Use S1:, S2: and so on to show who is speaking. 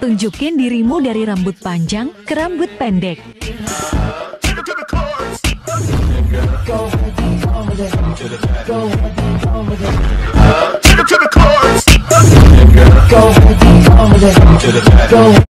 S1: Tunjukin dirimu dari rambut panjang ke rambut pendek.
S2: Go